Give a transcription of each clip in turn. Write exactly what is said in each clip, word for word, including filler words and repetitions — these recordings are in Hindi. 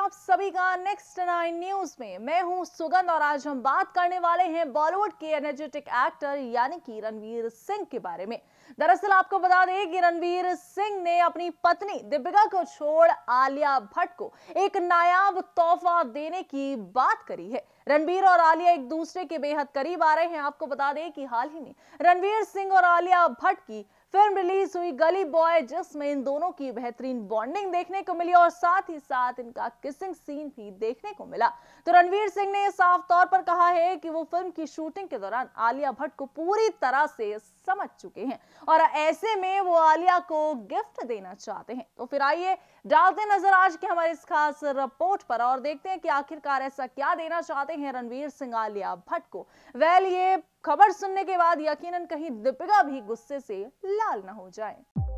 आप सभी का नेक्स्ट नाइन न्यूज में। मैं हूं सुगंध और आज हम बात करने वाले हैं बॉलीवुड के एनर्जेटिक एक्टर यानी कि रणवीर सिंह के बारे में। दरअसल आपको बता दें कि रणवीर सिंह ने अपनी पत्नी दीपिका को छोड़ आलिया भट्ट को एक नायाब तोहफा देने की बात करी है। रणवीर और आलिया एक दूसरे के बेहद करीब आ रहे हैं। आपको बता दें कि हाल ही में रणवीर सिंह और आलिया भट्ट की फिल्म रिलीज हुई गली बॉय, जिसमें इन दोनों की बेहतरीन बॉन्डिंग देखने को मिली और साथ ही साथ इनका किसिंग सीन भी देखने को मिला। तो रणवीर सिंह ने साफ तौर पर कहा है कि वो फिल्म की शूटिंग के दौरान आलिया भट्ट को पूरी तरह से समझ चुके हैं और ऐसे में वो आलिया को गिफ्ट देना चाहते हैं। तो फिर आइए डालते नजर आज के हमारे इस खास रिपोर्ट पर और देखते हैं कि आखिरकार ऐसा क्या देना चाहते हैं रणवीर सिंह आलिया भट्ट को। वेल, ये खबर सुनने के बाद यकीनन कहीं दीपिका भी गुस्से से लाल न हो जाए।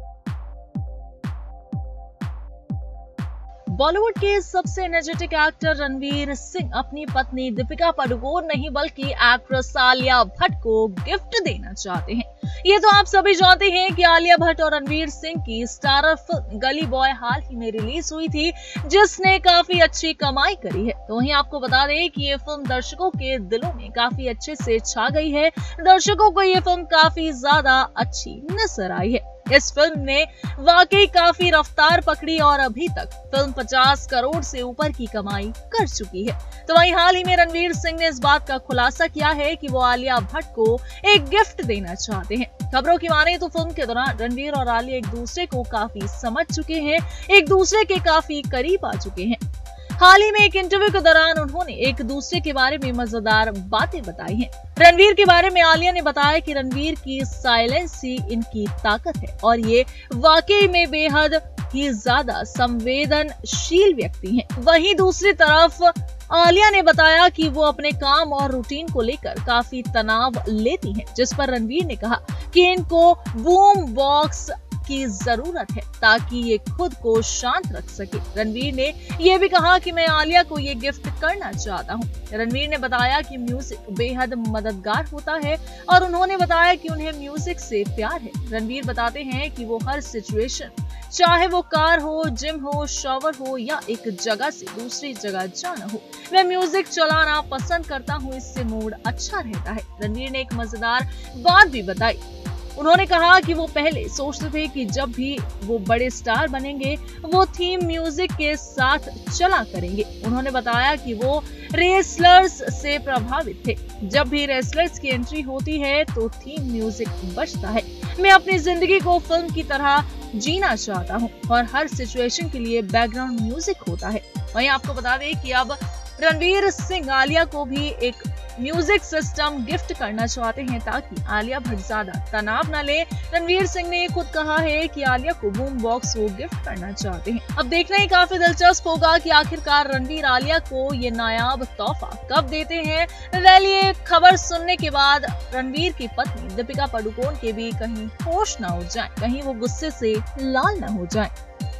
बॉलीवुड के सबसे एनर्जेटिक एक्टर रणवीर सिंह अपनी पत्नी दीपिका पादुकोण नहीं बल्कि एक्ट्रेस आलिया भट्ट को गिफ्ट देना चाहते हैं। ये तो आप सभी जानते हैं कि आलिया भट्ट और रणवीर सिंह की स्टारर फिल्म गली बॉय हाल ही में रिलीज हुई थी, जिसने काफी अच्छी कमाई करी है। तो वहीं आपको बता दें कि ये फिल्म दर्शकों के दिलों में काफी अच्छे से छा गई है। दर्शकों को ये फिल्म काफी ज्यादा अच्छी नजर आई है। इस फिल्म ने वाकई काफी रफ्तार पकड़ी और अभी तक फिल्म पचास करोड़ से ऊपर की कमाई कर चुकी है। तो वहीं हाल ही में रणवीर सिंह ने इस बात का खुलासा किया है कि वो आलिया भट्ट को एक गिफ्ट देना चाहते हैं। खबरों की माने तो फिल्म के दौरान रणवीर और आलिया एक दूसरे को काफी समझ चुके हैं, एक दूसरे के काफी करीब आ चुके हैं। हाल ही में एक इंटरव्यू के दौरान उन्होंने एक दूसरे के बारे में मजेदार बातें बताई हैं। रणवीर के बारे में आलिया ने बताया कि रणवीर की साइलेंस ही इनकी ताकत है और ये वाकई में बेहद ही ज्यादा संवेदनशील व्यक्ति हैं। वहीं दूसरी तरफ आलिया ने बताया कि वो अपने काम और रूटीन को लेकर काफी तनाव लेती हैं, जिस पर रणवीर ने कहा कि इनको बूम बॉक्स की जरूरत है ताकि ये खुद को शांत रख सके। रणवीर ने यह भी कहा कि मैं आलिया को ये गिफ्ट करना चाहता हूँ। रणवीर ने बताया कि म्यूजिक बेहद मददगार होता है और उन्होंने बताया कि उन्हें म्यूजिक से प्यार है। रणवीर बताते हैं कि वो हर सिचुएशन, चाहे वो कार हो, जिम हो, शॉवर हो या एक जगह से दूसरी जगह जाना हो, मैं म्यूजिक चलाना पसंद करता हूँ, इससे मूड अच्छा रहता है। रणवीर ने एक मजेदार बात भी बताई। उन्होंने कहा कि वो पहले सोचते थे कि जब भी वो बड़े स्टार बनेंगे वो थीम म्यूजिक के साथ चला करेंगे। उन्होंने बताया कि वो रेसलर्स से प्रभावित थे। जब भी रेसलर्स की एंट्री होती है तो थीम म्यूजिक बजता है। मैं अपनी जिंदगी को फिल्म की तरह जीना चाहता हूँ और हर सिचुएशन के लिए बैकग्राउंड म्यूजिक होता है। वहीं आपको बता दें कि अब रणवीर सिंह आलिया को भी एक म्यूजिक सिस्टम गिफ्ट करना चाहते हैं ताकि आलिया भट्ट ज्यादा तनाव न ले। रणवीर सिंह ने खुद कहा है कि आलिया को बूम बॉक्स वो गिफ्ट करना चाहते हैं। अब देखना ही काफी दिलचस्प होगा कि आखिरकार रणवीर आलिया को ये नायाब तोहफा कब देते हैं। वेल, ये खबर सुनने के बाद रणवीर की पत्नी दीपिका पादुकोण के भी कहीं होश न उड़ जाए, कहीं वो गुस्से से लाल न हो जाए।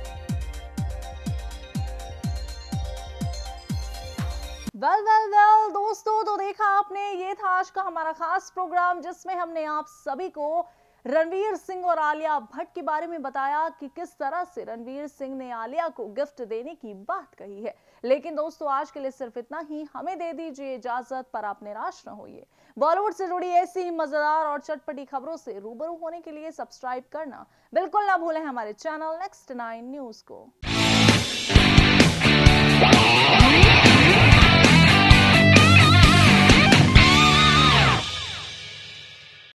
वेल वेल वेल दोस्तों, तो देखा आपने, ये था आज का हमारा खास प्रोग्राम जिसमें हमने आप सभी को रणवीर सिंह और आलिया भट्ट के बारे में बताया कि किस तरह से रणवीर सिंह ने आलिया को गिफ्ट देने की बात कही है। लेकिन दोस्तों, आज के लिए सिर्फ इतना ही। हमें दे दीजिए इजाजत, पर आप निराश न होइए। बॉलीवुड से जुड़ी ऐसी ही मजेदार और चटपटी खबरों से रूबरू होने के लिए सब्सक्राइब करना बिल्कुल ना भूलें हमारे चैनल नेक्स्ट नाइन न्यूज को।